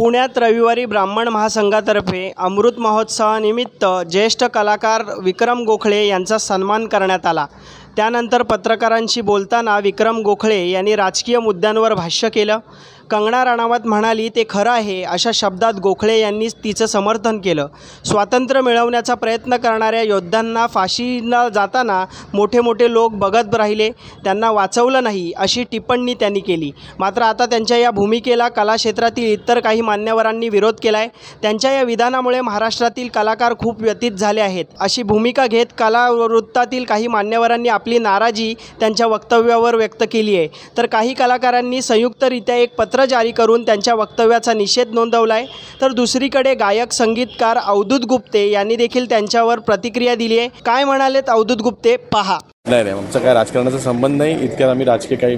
पुण्यात रविवारी ब्राह्मण महासंघातर्फे अमृत महोत्सवानिमित्त ज्येष्ठ कलाकार विक्रम गोखळे यांचा सन्मान करण्यात आला। त्यानंतर पत्रकारांशी बोलताना विक्रम गोखळे यांनी राजकीय मुद्द्यांवर भाष्य केलं। कंगना राणावत म्हणाली ते खरं आहे अशा शब्दात गोखळे यांनी तिचं समर्थन केलं। स्वातंत्र्य मिळवण्याचा प्रयत्न करणाऱ्या योद्ध्यांना फाशीला जाताना मोठे मोठे लोक बघत राहिले, त्यांना वाचवलं नाही अशी टिप्पणी त्यांनी केली। मात्र आता त्यांच्या या भूमिकेला कला क्षेत्रातील इतर काही मान्यवरांनी विरोध केलाय। त्यांच्या या विधानामुळे महाराष्ट्रातील कलाकार खूप व्यथित झाले आहेत अशी भूमिका घेत कलावृत्तातील काही मान्यवरांनी आपली नाराजी त्यांच्या वक्तव्यावर व्यक्त केली आहे। तर काही कलाकारांनी संयुक्तरित्या एक पत्र जारी करून त्यांच्या वक्तव्याचा निषेध नोंदवलाय। तर दुसरीकडे गायक संगीतकार अवधूत गुप्ते यांनी देखील त्यांच्यावर प्रतिक्रिया दिली आहे। काय म्हणालेत अवधूत गुप्ते पहा। नाही आमचा काय राजकारणाचा संबंध नाही, इतक्यात आम्ही राजकीय काही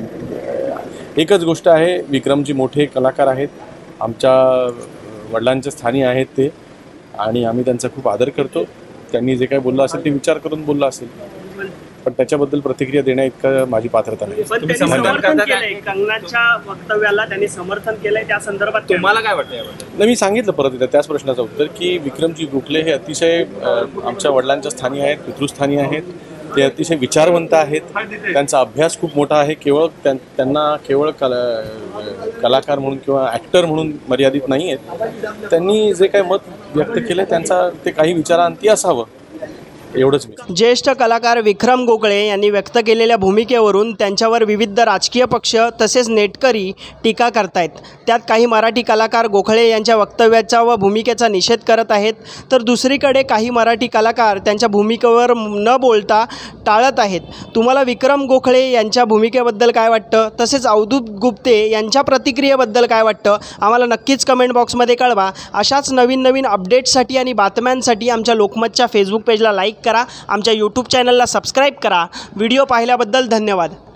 एकच गोष्ट आहे, विक्रमजी मोठे कलाकार आहेत, आमच्या वडिलांच्या स्थानी आहेत ते, आणि आम्ही त्यांचा खूप आदर करतो। त्यांनी जे काही बोललं असेल ते विचार करून बोललं असेल, पण त्याच्याबद्दल प्रतिक्रिया देण्या इतकं माझी पात्रता नाही। कंगनाच्या वक्तव्याला त्यांनी समर्थन केलंय, त्या संदर्भात तुम्हाला काय वाटतं याबद्दल? नाही, मी सांगितलं परत एकदा त्याच प्रश्नाचं उत्तर की विक्रमजी गोखले हे अतिशय आमच्या वडिलांच्या स्थानी आहेत, पितृस्थानी आहेत, ते अतिशय विचारवंत आहेत, त्यांचा अभ्यास खूप मोठा आहे। त्यांना केवळ कलाकार म्हणून किंवा ॲक्टर म्हणून मर्यादित नाही आहेत। त्यांनी जे काही मत व्यक्त केलं त्यांचा ते काही विचारांती असावं एवढंच। ज्येष्ठ कलाकार विक्रम गोखळे यांनी व्यक्त केलेल्या भूमिकेवरून त्यांच्यावर विविध राजकीय पक्ष तसेच नेटकरी टीका करतायत। त्यात काही मराठी कलाकार गोखळे यांच्या वक्तव्याचा व भूमिकेचा निषेध करत आहेत, तर दुसरीकडे काही मराठी कलाकार त्यांच्या भूमिकेवर न बोलता टाळत आहेत। तुम्हाला विक्रम गोखळे यांच्या भूमिकेबद्दल काय वाटतं, तसेच अवधूत गुप्ते यांच्या प्रतिक्रियेबद्दल काय वाटतं, आम्हाला नक्कीच कमेंट बॉक्समध्ये कळवा। अशाच नवीन अपडेट्ससाठी आणि बातम्यांसाठी आमच्या लोकमतच्या फेसबुक पेजला लाईक करा, आमच्या यूट्यूब चॅनलला सबस्क्राईब करा। व्हिडिओ पाहिल्याबद्दल धन्यवाद।